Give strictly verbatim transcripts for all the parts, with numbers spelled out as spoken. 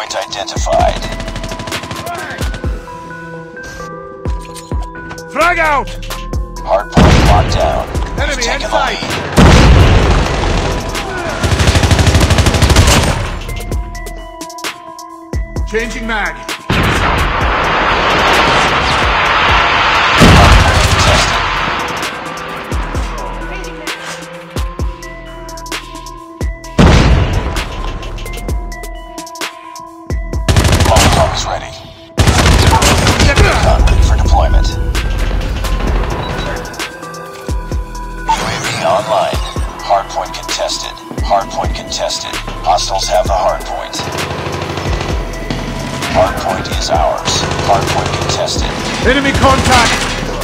Hardpoint identified. Frag out! Hardpoint locked down. Enemy You've taken inside. the lead. Changing mag. Molotov is ready. Recon ready for deployment. U A V online. Hardpoint contested. Hardpoint contested. Hostiles have the hardpoint. Hardpoint is ours. Hardpoint contested. Enemy contact!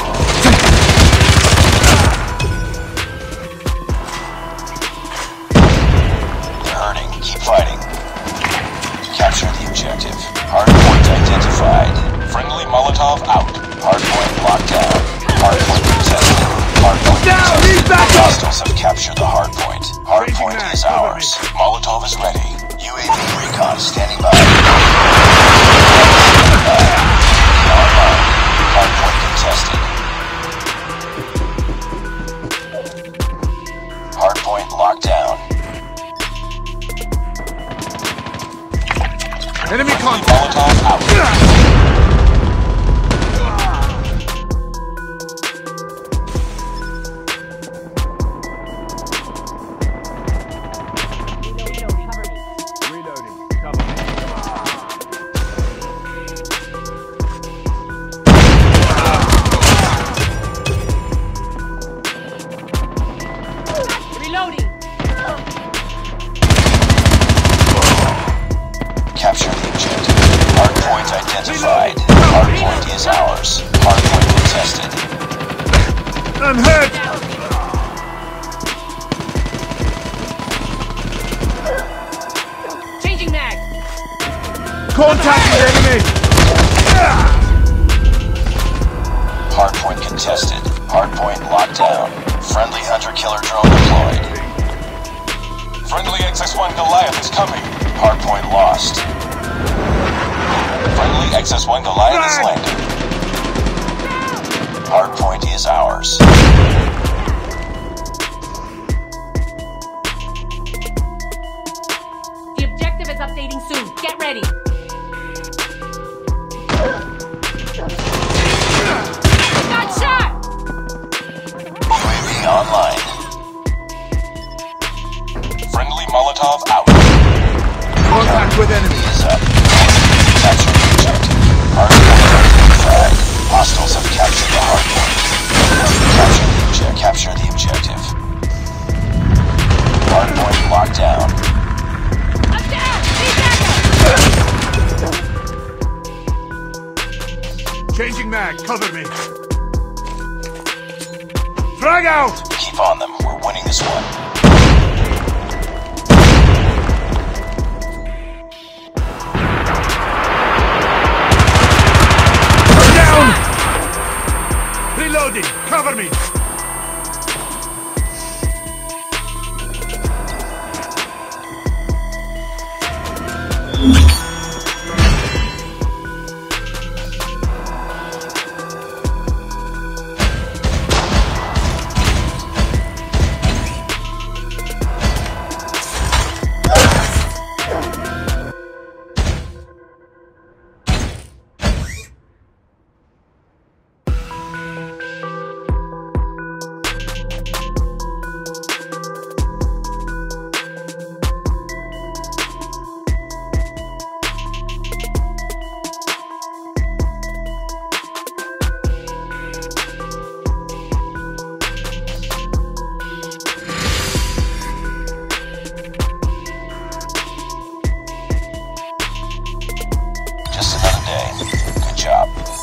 They're hurting. Keep fighting. Capture the objective. Hardpoint identified. Friendly Molotov out. Hardpoint locked down. Hardpoint contested. Hardpoint Down! contested. Lead back up! Hostiles have captured the hardpoint. Hardpoint is ours. Molotov is ready. U A V recon standing by. Online. Hardpoint contested. Hardpoint locked down. Enemy Friendly contact! Molotov out. Capture the objective. Hardpoint identified. Hardpoint is ours. Hardpoint contested. I'm hurt! Changing mag. Contact with enemy! Hardpoint contested. Hardpoint locked down. Friendly hunter-killer drone deployed. Friendly X S one Goliath is coming. Hardpoint lost. Friendly X S one Goliath is landing. Hardpoint is ours. The objective is updating soon. Get ready. Got shot! U A V online. Friendly Molotov out. Contact with enemy! Is up. Capture the objective. Hardpoint identified. Hostiles have captured the hardpoint. Capture the objective. Capture the objective. Hardpoint locked down. I'm down! Need backup! Changing mag, cover me! Frag out! Keep on them. We're winning this one. Down! Reloading, cover me! Just another day. Good job.